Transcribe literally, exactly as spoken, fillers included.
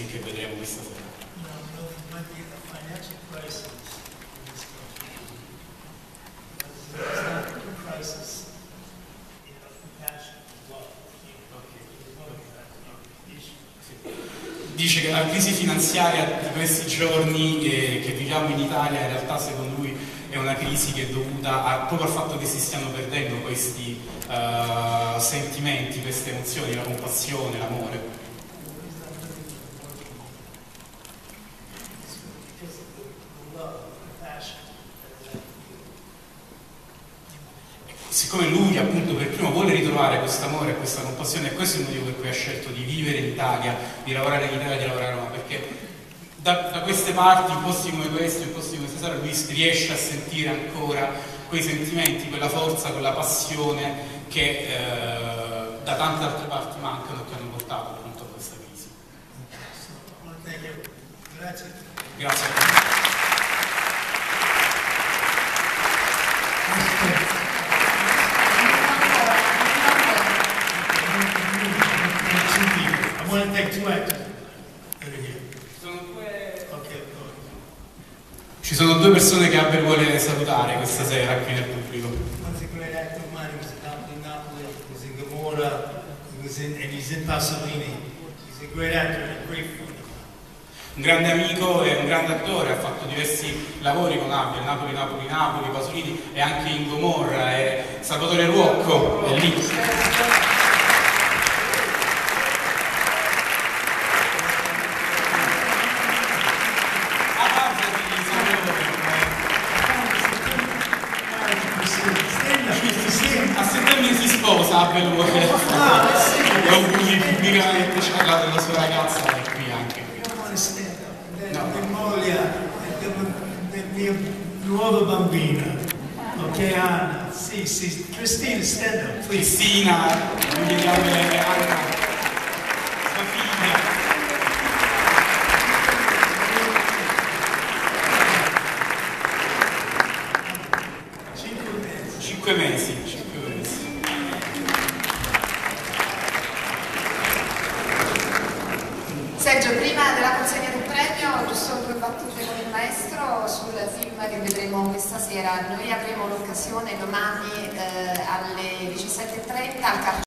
crisi che vedremo questa sera. Dice che la crisi finanziaria di questi giorni eh, che viviamo in Italia in realtà secondo lui è una crisi che è dovuta a, proprio al fatto che si stiano perdendo questi uh, sentimenti, queste emozioni, la compassione, l'amore. Siccome lui appunto per primo vuole ritrovare questo amore e questa compassione, e questo è il motivo per cui ha scelto di vivere in Italia, di lavorare in Italia, di lavorare a Roma, perché da, da queste parti, in posti come questo, in posti come questa sera, lui riesce a sentire ancora quei sentimenti, quella forza, quella passione che eh, da tante altre parti mancano e che hanno portato appunto a questa crisi. Grazie. Grazie a tutti. I want to take two actors over here. Sono due... Okay. Ci sono due persone che Abel vuole salutare questa sera qui nel pubblico. One's a great actor of mine. He was in Napoli, Napoli. He was in Gomorrah. He was in, and he's in Pasolini. He's a great actor and a great friend. Un grande amico e un grande attore, ha fatto diversi lavori con Abel, Napoli, Napoli, Napoli, Pasolini e anche in Gomorra, e Salvatore Ruocco è lì. A settembre si sposa, Abel vuole auguri pubblicamente, ci parla della sua ragazza che è qui anche. No. Moglie, mia nuova bambina, ok Anna, sì, sì, Cristina, stand up, please. Cristina, non vediamo Anna, sua figlia. Cinque mesi. Cinque mesi, cinque mesi. Sergio, prima della consegna del premio, giusto due battute con il maestro sul film che vedremo questa sera. Noi avremo l'occasione domani eh, alle diciassette e trenta al Carcere